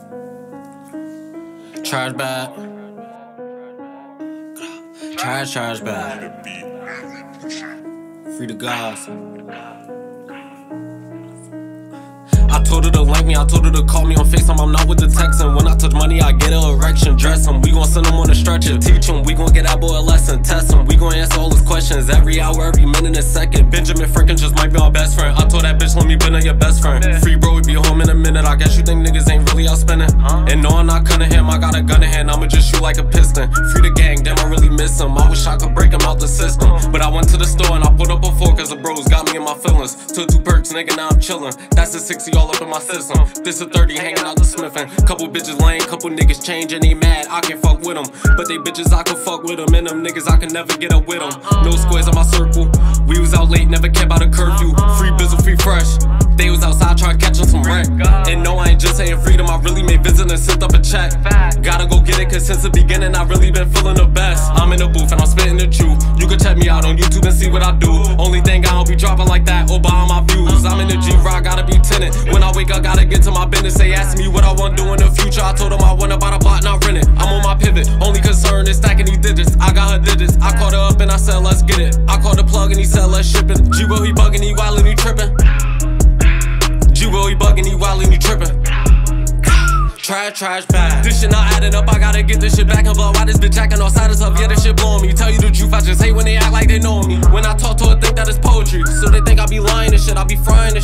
Trash bag. Trash bag. Free the gods. I told her to like me, I told her to call me on FaceTime, I'm not with the texting. When I touch money, I get an erection, dress him. We gon' send him on a stretcher, teach him. We gon' get that boy a lesson, test him. We gon' answer all his questions, every hour, every minute, and second. Benjamin Franklin just might be our best friend. I told that bitch, let me been on your best friend. Free bro, we be home in a minute. I guess you think niggas ain't really out spending. And no, I'm not cutting him, I got a gun in hand, I'ma just shoot like a piston. Free the gang, damn, I really miss him. I wish I could break him out the system. But I went to the store and I put up a 4 cause the bros got me in my feelings. Took 2 perks, nigga, now I'm chillin'. That's a 60 all up in my system. This a 30 hanging out the smithin'. Couple bitches lame, couple niggas change and they mad. I can't fuck with them, but they bitches I can fuck with them. And them niggas I can never get up with them. No squares in my circle. We was out late, never kept out a curfew. Free bizzle, free fresh. They was outside trying to catch on some wreck. And no, I ain't just saying freedom, I really made visit and sent up a check. Gotta go get it, cause since the beginning I really been feeling the best. I'm in the booth and I'm spitting the truth. You can check me out on YouTube and see what I do. Only thing I don't be dropping like that or buying my views. I'm in the G-Rock, gotta be tenant. When I wake up, gotta get to my business. They ask me what I want to do in the future. I told them I want to buy the plot, not rent it. I'm on my pivot, only concern is stacking these digits. I got her digits, I called her up and I said let's get it. I called the plug and he said let's ship it. Gwill, he bugging, he wildin', he trippin'. Gwill, he bugging, he wildin', he trippin'. Trash bag. This shit not adding up, I gotta get this shit back and blow. Why this bitch acting all side of stuff? Yeah, this shit blowing me. Tell you the truth, I just hate when they act like they know me. When I talk to her, think that it's poetry. So they think I be lying and shit, I be frying and